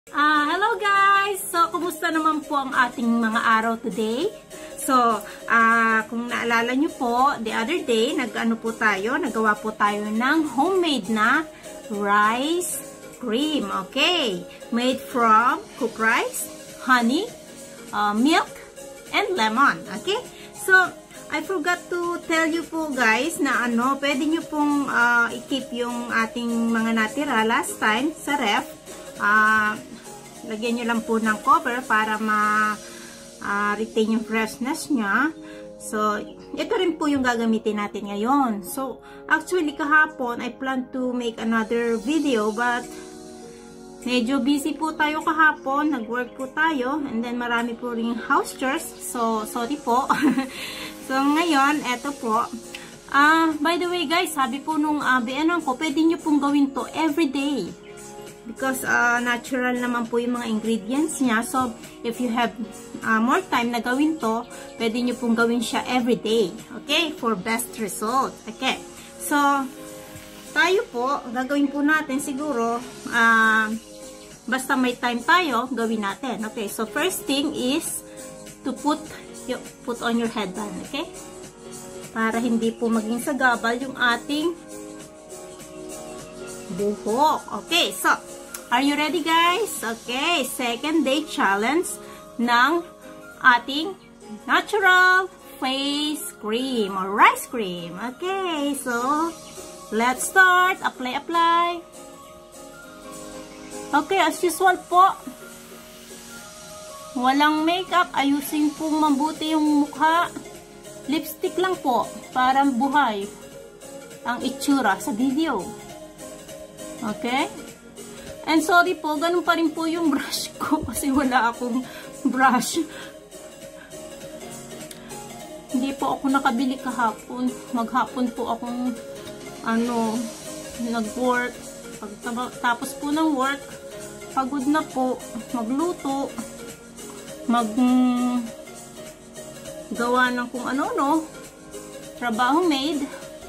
Hello guys! So, kumusta naman po ang ating mga araw today? So, kung naalala nyo po, the other day, nagawa po tayo ng homemade na rice cream. Okay? Made from cooked rice, honey, milk, and lemon. Okay? So, I forgot to tell you po guys na pwede nyo pong i-keep yung ating mga natira last time sa ref. Lagyan nyo lang po ng cover para ma-retain yung freshness nya. So, ito rin po yung gagamitin natin ngayon. So, actually kahapon, I plan to make another video but medyo busy po tayo kahapon. Nag-work po tayo and then marami po ring house chores. So, sorry po. So, ngayon, eto po. By the way guys, sabi po nung BNN ko, pwede nyo pong gawin to everyday. Because natural naman po yung mga ingredients niya. So, if you have more time na gawin to, pwede nyo pong gawin siya everyday. Okay? For best result. Okay. So, tayo po, gagawin po natin siguro, basta may time tayo, gawin natin. Okay? So, first thing is to put on your headband. Okay? Para hindi po maging sagabal yung ating buhok. Okay, so, are you ready guys? Okay, second day challenge ng ating natural face cream or rice cream. Okay, so, let's start. Apply. Okay, as usual po, walang makeup. Ayusin pong mabuti yung mukha. Lipstick lang po, parang buhay ang itsura sa video. Okay? And sorry po, ganun pa rin po yung brush ko kasi wala akong brush. Hindi po ako nakabili kahapon. Maghapon po akong nag-work. Tapos po ng work, pagod na po, magluto, gawa ng kung ano, trabaho made.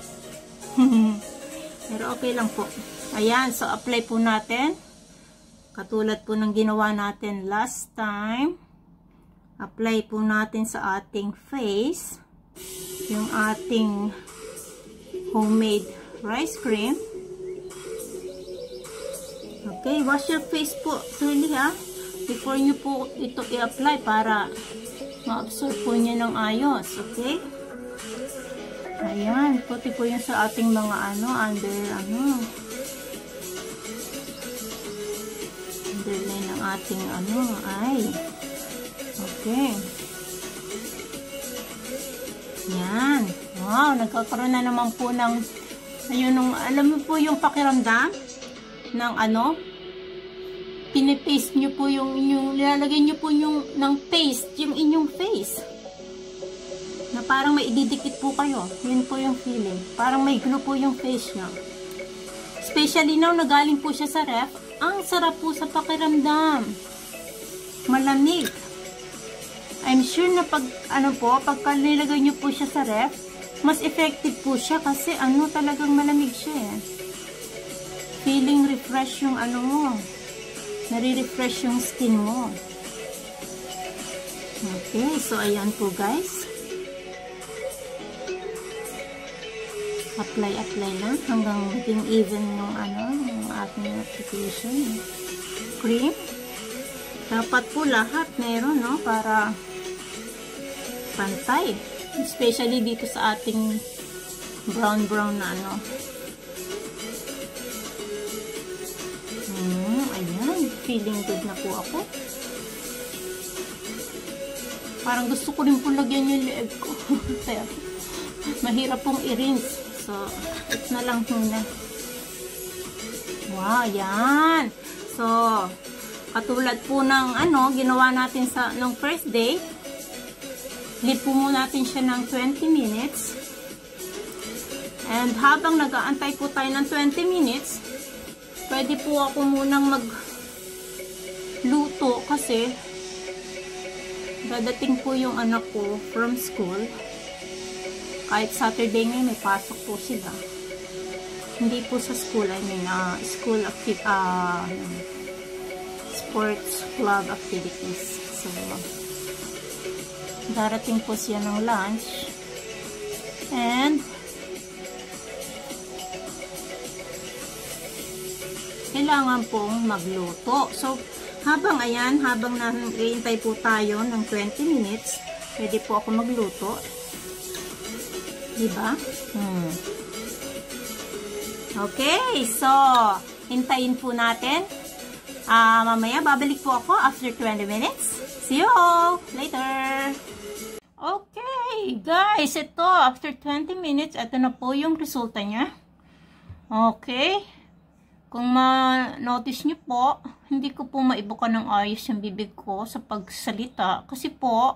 Pero okay lang po. Ayan, so apply po natin. Katulad po ng ginawa natin last time. Apply po natin sa ating face. Yung ating homemade rice cream. Okay, wash your face po thoroughly before nyo po ito i-apply para ma-absorb po niya ng ayos. Okay? Ayan, puti po yun sa ating mga underline ng ating ay. Okay. Yan. Wow, nagkakaroon na naman po ng alam mo po yung pakiramdam ng pinipaste nyo po nilalagay nyo po ng paste yung inyong face. Na parang may ididikit po kayo. Yun po yung feeling. Parang may glue po yung face nyo. Especially now, nagaling po siya sa ref. Ang sarap po sa pakiramdam. Malamig. I'm sure na pagka nilagay nyo po siya sa ref, mas effective po siya kasi talagang malamig siya eh. Feeling refresh yung mo. Nare-refresh yung skin mo. Okay, so ayan po guys. Apply lang hanggang maging even yung ating application. Cream. Dapat po lahat meron, para pantay. Especially dito sa ating brown na ayan. Feeling good na po ako. Parang gusto ko rin po lagyan yung leeg ko. Pero mahirap pong i-rinse. So, ito na lang muna. Wow, yan. So, katulad po ng ginawa natin nung first day. Leave po muna natin siya ng 20 minutes. And habang nag-aantay po tayo ng 20 minutes, pwede po ako munang magluto kasi dadating po yung anak ko from school. Kahit Saturday ngayon, may pasok po sila. Hindi po sa school, I mean, sports club activities. So, darating po siya ng lunch. And, kailangan pong magluto. So, habang nahihintay po tayo ng 20 minutes, pwede po ako magluto. Diba? Okay, so, hintayin po natin. Mamaya, babalik po ako after 20 minutes. See you all later! Okay, guys, ito, after 20 minutes, ito na po yung resulta niya. Okay. Kung ma-notice niyo po, hindi ko po maibuka ng ayos yung bibig ko sa pagsalita. Kasi po,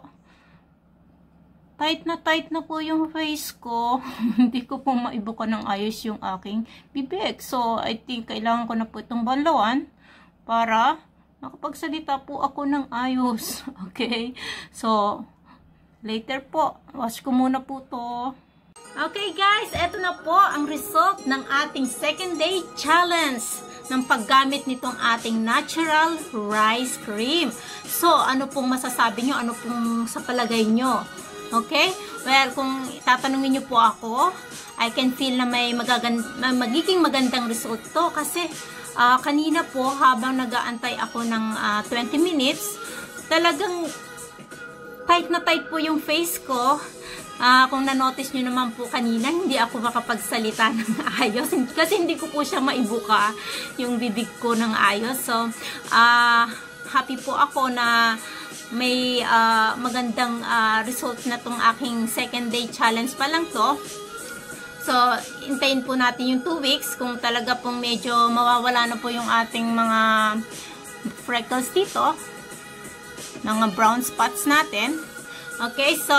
tight na po yung face ko. Hindi ko po maibuka ng ayos yung aking bibig. So, I think kailangan ko na po itong banlawan para makapagsalita po ako ng ayos. Okay? So, later po. Wash ko muna po to. Okay guys, eto na po ang result ng ating second day challenge ng paggamit nitong ating natural rice cream. So, ano pong masasabi nyo? Ano pong sa palagay nyo? Okay? Well, kung tatanungin nyo po ako, I can feel na may magiging magandang result to kasi kanina po habang nag-aantay ako ng 20 minutes, talagang tight na tight po yung face ko. Kung na-notice nyo naman po kanina, hindi ako makapagsalita ng ayos. Kasi hindi ko po siya maibuka yung bibig ko ng ayos. So, happy po ako na may magandang result na tong aking second day challenge pa lang to. So, hintayin po natin yung 2 weeks kung talaga pong medyo mawawala na po yung ating mga freckles dito. Mga brown spots natin. Okay, so,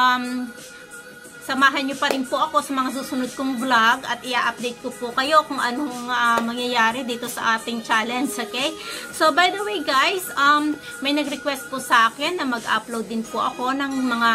samahan nyo pa rin po ako sa mga susunod kong vlog at i-update ko po kayo kung anong mangyayari dito sa ating challenge, okay? So, by the way guys, may nag-request po sa akin na mag-upload din po ako ng mga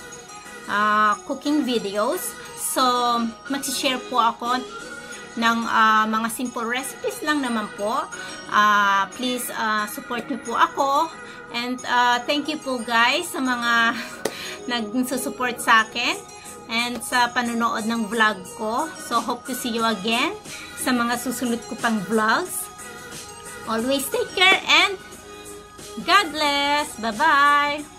cooking videos. So, mag-share po ako ng mga simple recipes lang naman po. Please, support nyo po ako. And thank you po guys sa mga nagsusupport sa akin and sa panonood ng vlog ko. So hope to see you again sa mga susunod ko pang vlogs. Always take care and God bless. Bye-bye!